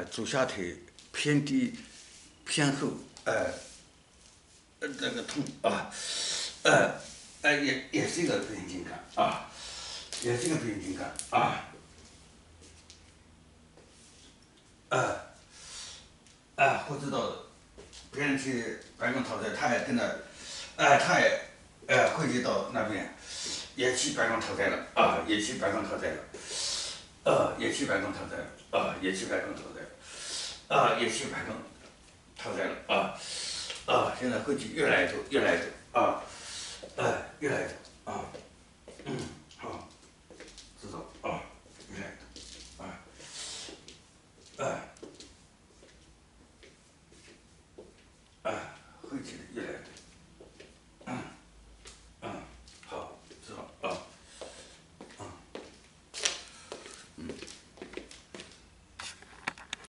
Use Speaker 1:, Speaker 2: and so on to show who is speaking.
Speaker 1: 左下腿偏低偏后，那个痛啊，也是一个变形感啊，也是一个变形感啊，不知道别人去白宫讨债，他也跟着，他也汇集到那边，也去白宫讨债了啊，也去白宫讨债了，也去白宫讨债了啊，也去白宫讨债了啊，也去白宫讨债了现在汇集越来越多，越来越多啊，越来越多啊，好。